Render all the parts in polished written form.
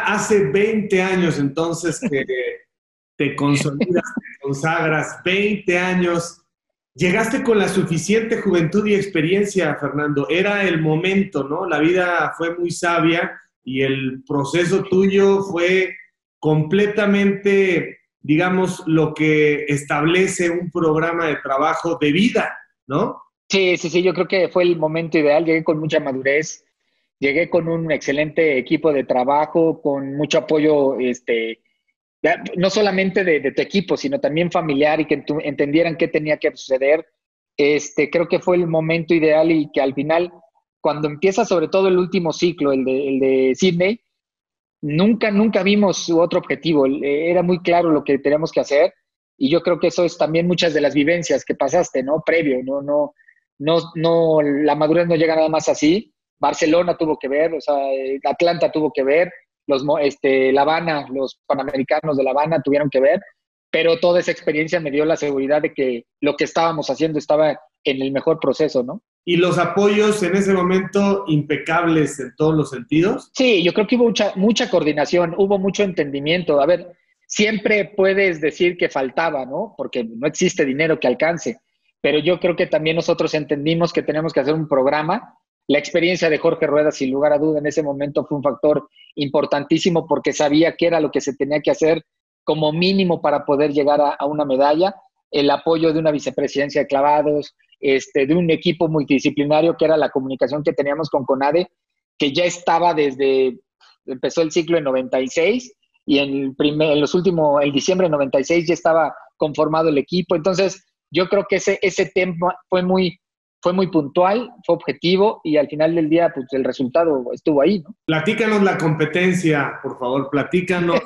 hace 20 años entonces que te consolidas, te consagras, 20 años. Llegaste con la suficiente juventud y experiencia, Fernando. Era el momento, ¿no? La vida fue muy sabia y el proceso tuyo fue completamente, digamos, lo que establece un programa de trabajo de vida, ¿no? Sí, sí, sí, yo creo que fue el momento ideal. Llegué con mucha madurez, llegué con un excelente equipo de trabajo, con mucho apoyo, no solamente de tu equipo, sino también familiar y que entendieran qué tenía que suceder. Creo que fue el momento ideal y que al final, cuando empieza sobre todo el último ciclo, el de Sydney, nunca vimos otro objetivo. Era muy claro lo que teníamos que hacer y yo creo que eso es también muchas de las vivencias que pasaste, ¿no? Previo, no, la madurez no llega nada más así. Barcelona tuvo que ver, o sea, Atlanta tuvo que ver, La Habana, los panamericanos de La Habana tuvieron que ver, pero toda esa experiencia me dio la seguridad de que lo que estábamos haciendo estaba en el mejor proceso, ¿no? Y los apoyos en ese momento impecables en todos los sentidos. Sí, yo creo que hubo mucha coordinación, hubo mucho entendimiento. A ver, siempre puedes decir que faltaba, ¿no? Porque no existe dinero que alcance, pero yo creo que también nosotros entendimos que tenemos que hacer un programa. La experiencia de Jorge Rueda, sin lugar a duda, en ese momento fue un factor importantísimo porque sabía que era lo que se tenía que hacer como mínimo para poder llegar a una medalla. El apoyo de una vicepresidencia de clavados, de un equipo multidisciplinario que era la comunicación que teníamos con CONADE, que ya estaba empezó el ciclo en 96 y en diciembre de 96 ya estaba conformado el equipo. Entonces, yo creo que ese tema fue muy puntual, fue objetivo y al final del día, pues el resultado estuvo ahí, ¿no? Platícanos la competencia, por favor, platícanos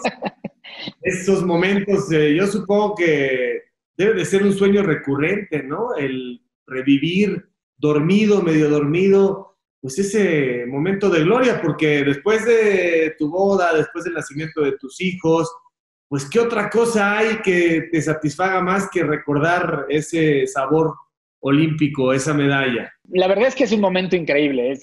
estos momentos. Yo supongo que debe de ser un sueño recurrente, ¿no? El revivir dormido, medio dormido, pues ese momento de gloria, porque después de tu boda, después del nacimiento de tus hijos, pues ¿qué otra cosa hay que te satisfaga más que recordar ese sabor olímpico, esa medalla? La verdad es que es un momento increíble.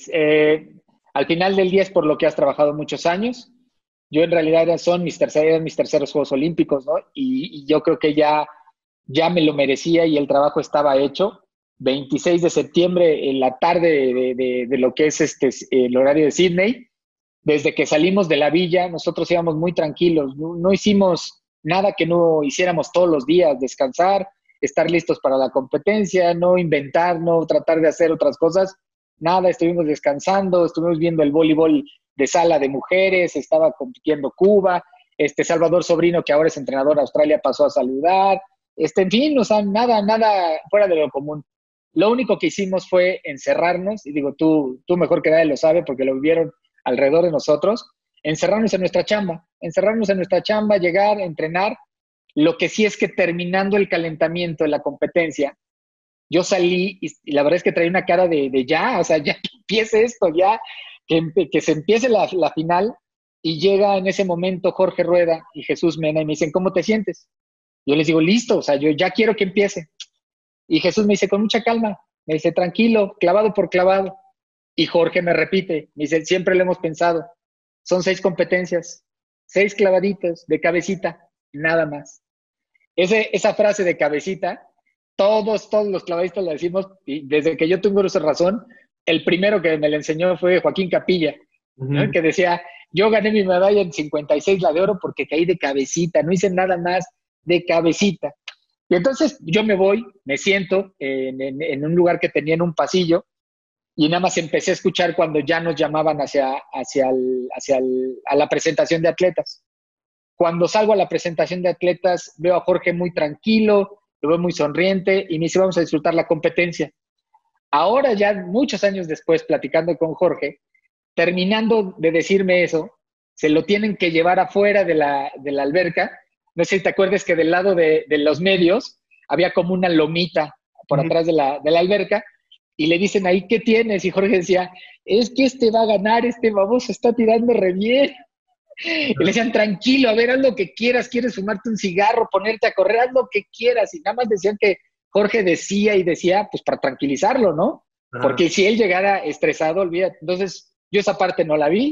Al final del día es por lo que has trabajado muchos años. Yo en realidad eran mis terceros Juegos Olímpicos, ¿no? Y yo creo que ya me lo merecía y el trabajo estaba hecho. 26 de septiembre, en la tarde de lo que es el horario de Sydney, desde que salimos de la villa, nosotros íbamos muy tranquilos, no hicimos nada que no hiciéramos todos los días, descansar, estar listos para la competencia, no inventar, no tratar de hacer otras cosas, nada, estuvimos descansando, estuvimos viendo el voleibol de sala de mujeres, estaba compitiendo Cuba, Salvador Sobrino, que ahora es entrenador de Australia, pasó a saludar, en fin, o sea, nada fuera de lo común. Lo único que hicimos fue encerrarnos, y digo, tú mejor que nadie lo sabe porque lo vivieron alrededor de nosotros, encerrarnos en nuestra chamba, llegar, entrenar. Lo que sí es que terminando el calentamiento de la competencia, yo salí y la verdad es que traía una cara de ya, o sea, ya que empiece esto, ya que se empiece la final y llega en ese momento Jorge Rueda y Jesús Mena y me dicen, ¿cómo te sientes? Yo les digo, listo, o sea, yo ya quiero que empiece. Y Jesús me dice, con mucha calma, me dice, tranquilo, clavado por clavado. Y Jorge me repite, me dice, siempre lo hemos pensado, son 6 competencias, 6 clavaditos de cabecita, nada más. Esa frase de cabecita, todos los clavadistas la decimos, y desde que yo tengo esa razón, el primero que me la enseñó fue Joaquín Capilla, ¿no? Que decía, yo gané mi medalla en 56, la de oro, porque caí de cabecita, no hice nada más de cabecita. Y entonces yo me voy, me siento en un lugar que tenía en un pasillo, y nada más empecé a escuchar cuando ya nos llamaban a la presentación de atletas. Cuando salgo a la presentación de atletas, veo a Jorge muy tranquilo, lo veo muy sonriente y me dice, vamos a disfrutar la competencia. Ahora ya muchos años después, platicando con Jorge, terminando de decirme eso, se lo tienen que llevar afuera de la alberca. No sé si te acuerdas que del lado de los medios había como una lomita por atrás de la alberca, y le dicen ahí, ¿qué tienes? Y Jorge decía, es que va a ganar, baboso está tirando re bien. Y le decían, tranquilo, a ver, haz lo que quieras, quieres fumarte un cigarro, ponerte a correr, haz lo que quieras. Y nada más decían que Jorge decía y decía, pues para tranquilizarlo, ¿no? Ajá. Porque si él llegara estresado, olvídate. Entonces, yo esa parte no la vi.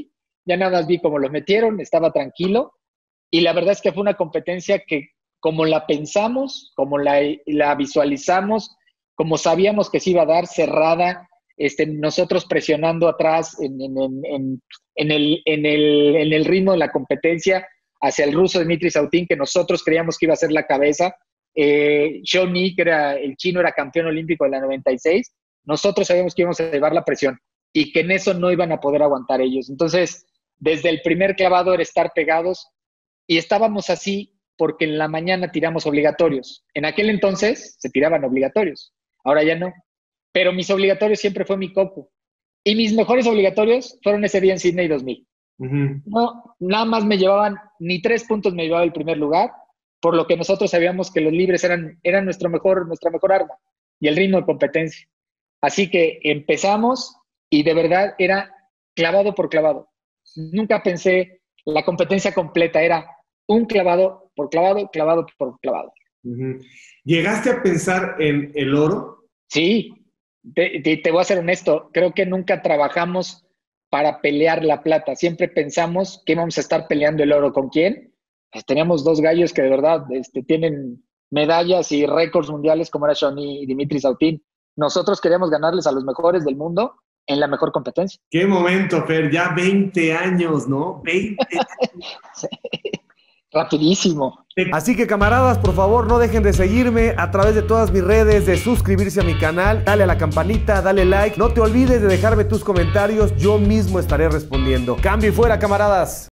ya nada más vi cómo los metieron, estaba tranquilo, y la verdad es que fue una competencia que, como la pensamos, como la visualizamos, como sabíamos que se iba a dar, cerrada, nosotros presionando atrás en el ritmo de la competencia hacia el ruso Dmitry Sautin, que nosotros creíamos que iba a ser la cabeza. Xiao Ni, que era el chino, era campeón olímpico de la 96. Nosotros sabíamos que íbamos a llevar la presión y que en eso no iban a poder aguantar ellos. Entonces, desde el primer clavado era estar pegados, y estábamos así porque en la mañana tiramos obligatorios. En aquel entonces se tiraban obligatorios, ahora ya no. Pero mis obligatorios siempre fue mi coco. Y mis mejores obligatorios fueron ese día en Sydney 2000. No, nada más me llevaban, ni 3 puntos me llevaba el primer lugar, por lo que nosotros sabíamos que los libres eran nuestra mejor arma y el ritmo de competencia. Así que empezamos y de verdad era clavado por clavado. Nunca pensé la competencia completa, era un clavado por clavado, clavado por clavado. ¿Llegaste a pensar en el oro? Sí, te voy a ser honesto, creo que nunca trabajamos para pelear la plata, siempre pensamos que íbamos a estar peleando el oro. ¿Con quién? Pues teníamos 2 gallos que de verdad tienen medallas y récords mundiales, como era Xiao Ni y Dmitry Sautin. Nosotros queríamos ganarles a los mejores del mundo en la mejor competencia. Qué momento, Fer, ya 20 años, ¿no? 20 años. Sí. Rapidísimo. Así que, camaradas, por favor, no dejen de seguirme a través de todas mis redes, de suscribirse a mi canal, dale a la campanita, dale like. No te olvides de dejarme tus comentarios, yo mismo estaré respondiendo. Cambio y fuera, camaradas.